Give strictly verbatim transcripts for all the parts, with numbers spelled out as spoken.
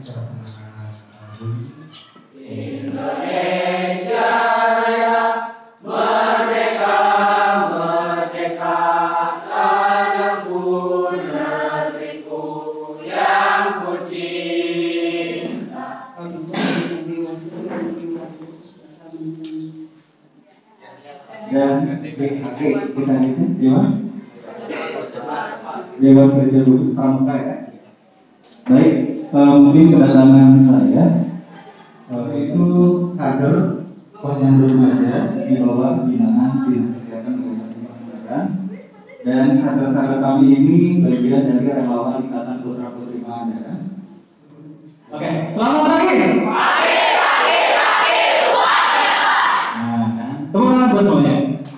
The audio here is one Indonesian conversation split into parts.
secara semangat uh, bunyi. Indonesia Raya, merdeka, merdeka, tanahku, negeriku yang ku cinta. Dan B H G kita itu gimana? Dewan Kerja Pramuka ya. Baik, eh, mungkin kedatangan saya eh, itu kader posyandu remaja di bawah binaan Dinas Kesehatan Kabupaten Pangandaran, dan kader-kader kami ini bagian dari relawan Ikatan Putra Putri Pangandaran. Oke, selamat pagi. Pagi, pagi, pagi, nah, kan? Tepuk tangan buat semuanya.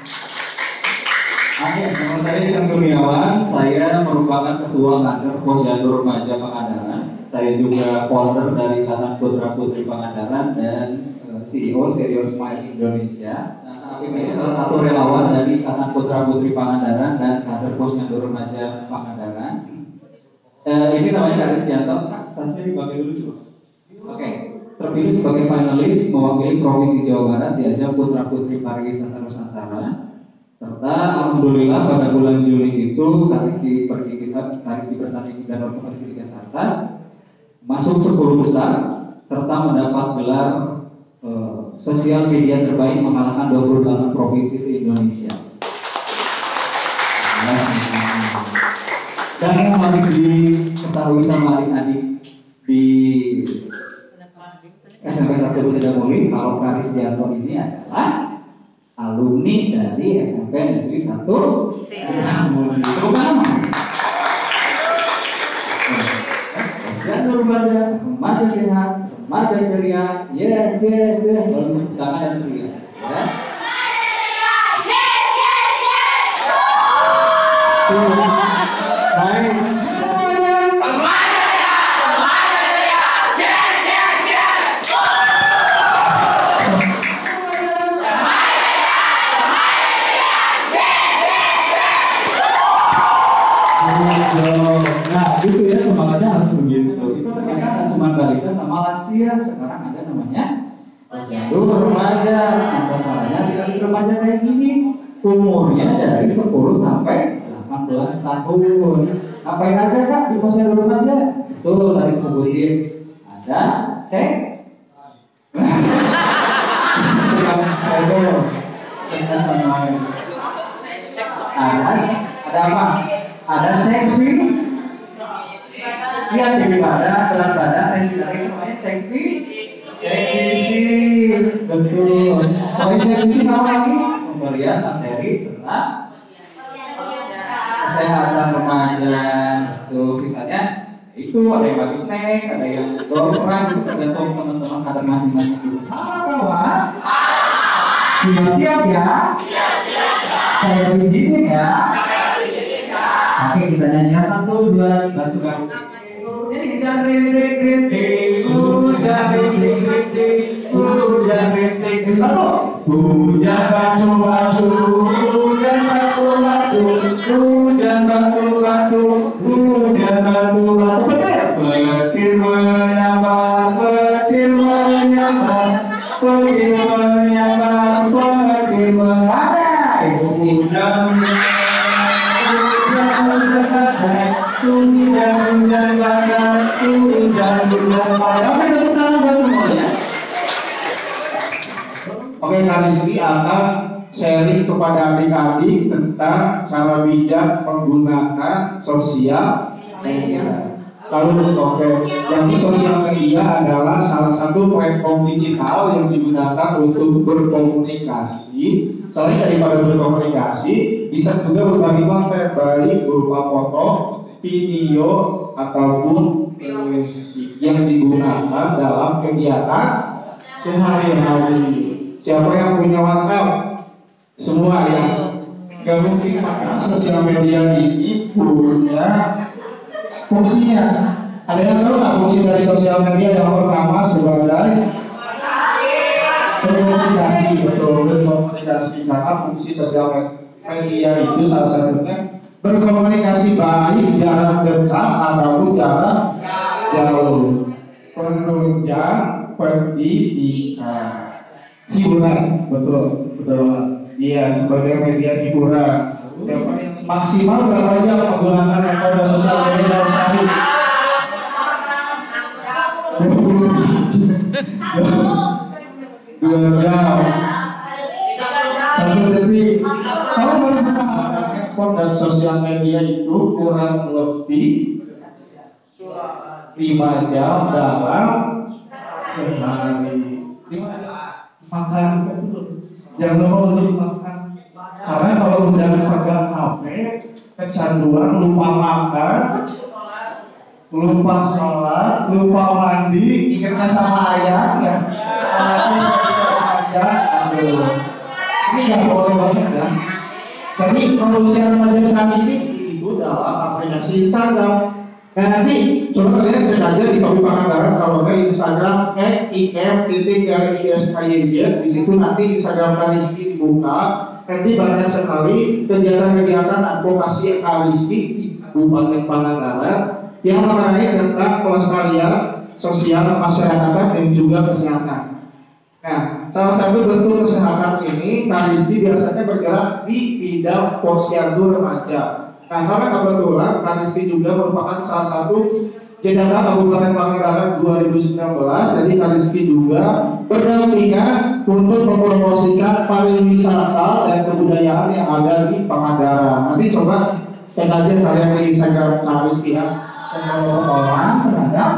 Oke, nama saya Isan Kurniawan. Saya merupakan ketua kader posyandu remaja Pangandaran. Saya juga founder dari Ikatan Putra Putri Pangandaran dan uh, C E O Stereo Smiles Indonesia. Nah, ini salah satu relawan dari Ikatan Putra Putri Pangandaran dan kader posyandu remaja Pangandaran. Uh, ini namanya Kak Risdianto. Sasnya dibagi dulu dulu. Oke, terpilih sebagai finalis mewakili Provinsi Jawa Barat di ajang Putra Putri Pariwisata Nusantara. Serta alhamdulillah pada bulan Juli itu Kariski pergi kita Kariski bertanding di Danau Kompetisi di Jakarta, masuk sepuluh besar serta mendapat gelar uh, sosial media terbaik mengalahkan dua puluh delapan provinsi se-Indonesia. Dan yang harus diketahui sama adik-adik di S M P satu Bukit Damoli, kalau Karisdianto ini adalah alumni dari S M P Negeri satu Damoli. Dan remaja, remaja sehat, remaja ceria, yes, yes, yes, lalu tangan dan ceria. Ya. Baik. Nah, gitu ya, semangatnya harus begitu. Itu ternyata ada cuma balita sama lansia, sekarang ada namanya posyandu remaja. Nah, sasarannya di remaja kayak gini, umurnya dari sepuluh sampai delapan belas tahun. Ngapain aja Kak di posyandu remaja? Itu tadi disebutin ada cek. Ada ada apa? Ada seksi, siap jadi badan, berat badan, dan juga namanya seksi, seksi, betul. Selain seksi apa lagi? Pemberian materi tentang kesehatan remaja. Tuh sisanya itu ada yang bagi snack, ada yang door prize, itu tergantung teman-teman kader masing-masing dulu. Halo kawan, siap-siap ya? Saya izinin ya. Oke, kita nyanyi satu, dua, tiga, juga. Hujan rintik rintik, hujan rintik rintik, hujan rintik rintik. Satu. Hujan batu batu, hujan batu batu, hujan batu batu, hujan batu batu. Petir menyambar, petir menyambar, petir menyambar, petir menyambar. Hujan Oke, kali ini akan sharing kepada adik-adik tentang cara bijak penggunaan sosial media. Lalu oke, jadi sosial media adalah salah satu platform digital yang digunakan untuk berkomunikasi. Selain daripada berkomunikasi, bisa juga berbagi konten baik berupa foto, video, ataupun yang digunakan dalam kegiatan sehari-hari. Siapa yang punya WhatsApp? Semua ya. Gak mungkin karena sosial media ini punya fungsinya. Ada yang tahu nggak fungsi dari sosial media? Yang pertama sebagai komunikasi, betul, berkomunikasi. Karena fungsi sosial media itu salah satunya berkomunikasi baik jarak dekat ataupun jarak jauh. penunjang pendidikan. Hiburan, betul, betul. Iya, sebagai media hiburan. Yang paling maksimal berapa jam menggunakan metode sosial media dalam sehari? Dua jam. Satu detik. Kalau menggunakan handphone dan sosial media itu kurang lebih lima jam dalam sehari. Lima jam makan, jangan lupa untuk makan. Karena kalau udah pegang H P, kecanduan lupa makan, lupa sholat, lupa mandi, ingatnya sama ayah ya. Anaknya aja, aduh. Ini nggak boleh banget ya. Jadi kalau usia remaja saat ini itu dalam aplikasi Instagram. Nah nanti coba kalian cek aja di Paku Pangandaran kalau nggak Instagram at im titik dari iskyj, di situ nanti Instagram Kariski dibuka. Nanti banyak sekali kegiatan-kegiatan advokasi Kariski di Kabupaten Pangandaran yang mengenai tentang pelestarian sosial masyarakat dan juga kesehatan. Nah, salah satu bentuk kesehatan ini Kariski biasanya bergerak di bidang posyandu remaja. Nah, karena kebetulan Kariski juga merupakan salah satu jajaran Kabupaten Pangandaran dua ribu sembilan belas, jadi Kariski juga berdampingan untuk mempromosikan pariwisata dan kebudayaan yang ada di Pangandaran. Nanti coba cek aja kalian di Instagram Kariski ya. Kelompok orang terhadap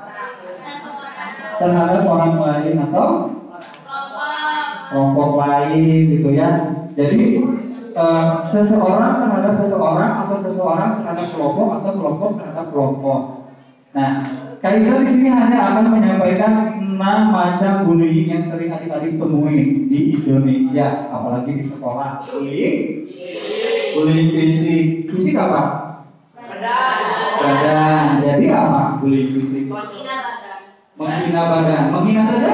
terhadap orang lain atau kelompok lain gitu ya. Jadi Uh, seseorang terhadap seseorang atau seseorang terhadap kelompok atau kelompok terhadap kelompok. Nah, Kaisa di sini hanya akan menyampaikan enam macam bullying yang sering adik-adik temui di Indonesia, apalagi di sekolah. Bullying, bullying fisik, fisik apa? Badan. Badan. Jadi apa? Bullying fisik. Menghina badan. Menghina badan. Menghina saja?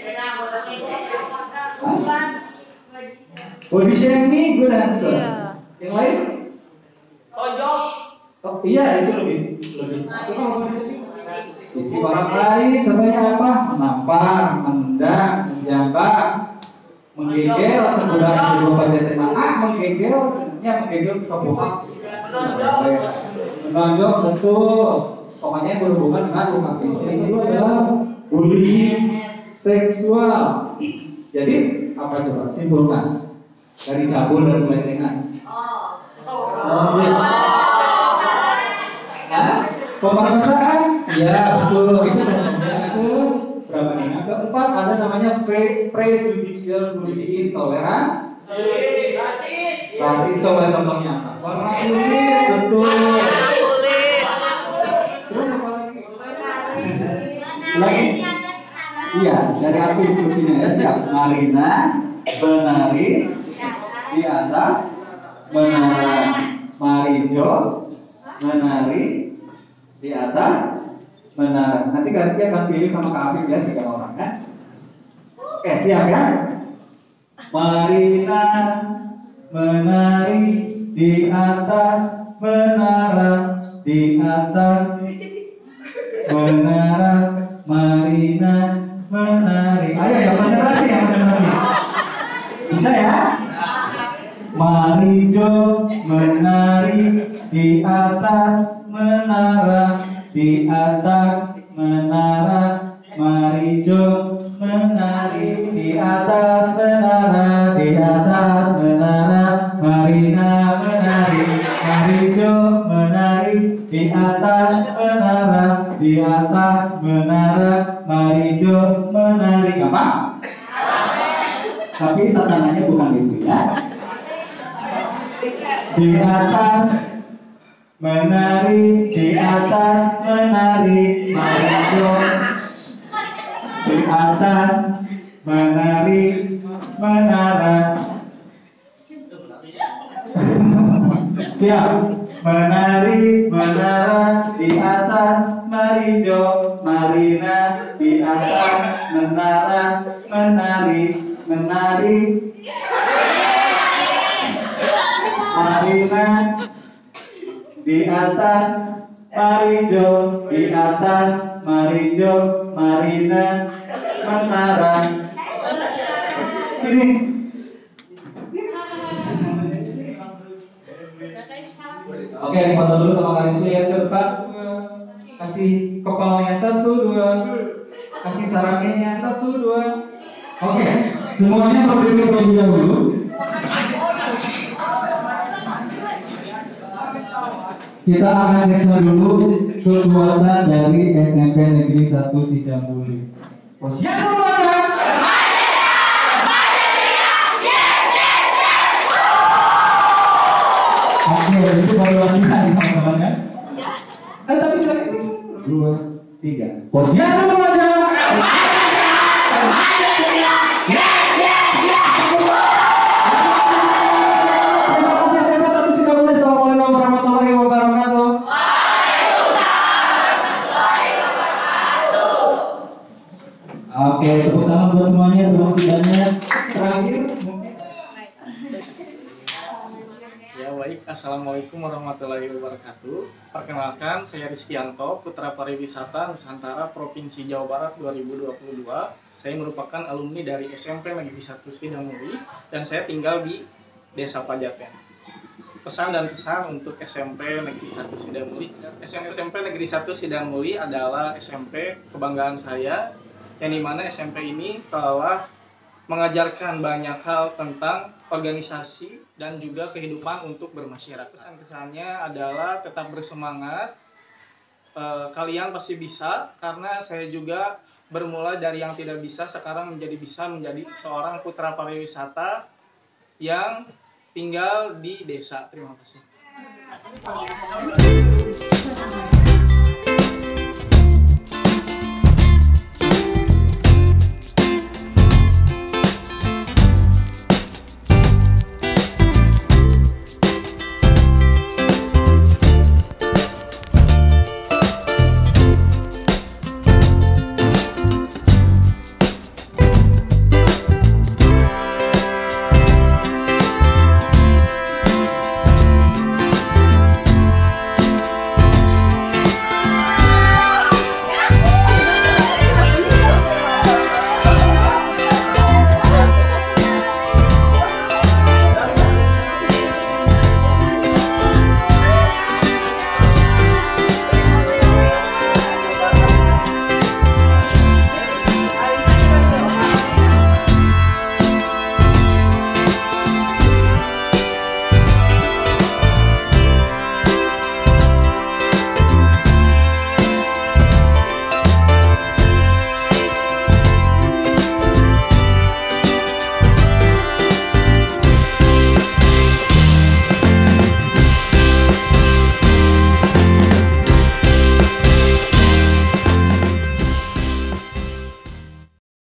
Hah? Body shaming, good answer. Iya. Yang lain? Tonjok. Oh, iya itu lebih lebih. Itu kalau body shaming. Isi orang lain, contohnya apa? Menampar, menendang, menjambak, menggigil, sebenarnya di beberapa jasa ah, menggigil, sebenarnya menggigil ke bohong. Menonjok betul. Pokoknya berhubungan dengan rumah fisik itu adalah bullying seksual. Jadi apa coba? Simpulkan. Dari cabul dan pelecehan. Oh. Oh. Hah? Pemerkosaan? Ya betul. Itu itu berapa nih? Yang keempat ada namanya pre prejudicial bullying, intoleran. Rasis. Rasis. Coba contohnya apa? Warna kulit, betul. Warna kulit. Terus apa lagi? Lagi? Iya, dari arti fungsinya ya siap. Marina, Benari, di atas menara Marijo, menari di atas menara. Nanti Kariski akan pilih sama Kak Afif ya, tiga orang kan? Oke siap ya? Marina menari di atas menara, di atas menara Marina menari. Ayo yang benar lagi, yang benar lagi. Bisa ya? Marijo menari di atas menara, di atas menara. Marijo menari di atas menara, di atas menara. Marina menari, Marijo menari di atas menara, di atas menara. Marijo menari. Gampang? Tapi tantangannya bukan itu ya. Di atas menari, di atas menari, Marijo. Di atas menari, menara. Siap. Menari, menara, di atas Marijo, Marina, di atas menara, menari, menari. Marina di atas Marijo, di atas Marijo, Marina, Mantara. Ini. Oke, foto dulu sama kalian dulu ya, cepat. Kasih kepalanya satu dua, kasih sarangnya satu dua. Oke, semuanya berdiri terlebih dahulu. Kita akan cek dulu kekuatan dari S M P Negeri satu Sidamuli. Posyandu Remaja. Oke, itu baru latihan teman-teman ya. Eh tapi lagi dua, tiga. Posyandu Remaja. Oke, tepuk tangan buat semuanya, terima kasih banyak. Terakhir, mungkin. Ya baik, Assalamualaikum warahmatullahi wabarakatuh. Perkenalkan, saya Rizkyanto, Putra Pariwisata Nusantara Provinsi Jawa Barat dua ribu dua puluh dua. Saya merupakan alumni dari S M P Negeri satu Sidamuli dan saya tinggal di Desa Pajaten. Pesan dan kesan untuk S M P Negeri satu Sidamuli. S M P Negeri satu Sidamuli adalah S M P kebanggaan saya, yang dimana S M P ini telah mengajarkan banyak hal tentang organisasi dan juga kehidupan untuk bermasyarakat. Pesan-kesannya adalah tetap bersemangat, e, kalian pasti bisa, karena saya juga bermula dari yang tidak bisa, sekarang menjadi bisa menjadi seorang putra pariwisata yang tinggal di desa. Terima kasih.